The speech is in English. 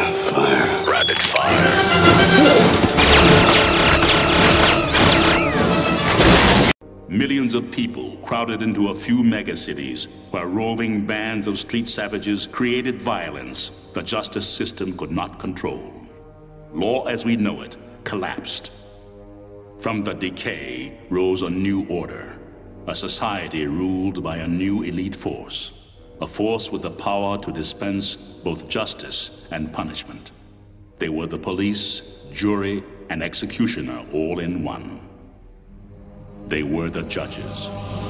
Fire. Rapid fire. Millions of people crowded into a few megacities where roving bands of street savages created violence the justice system could not control. Law as we know it collapsed. From the decay rose a new order, a society ruled by a new elite force, a force with the power to dispense both justice and punishment. They were the police, jury, and executioner all in one. They were the judges.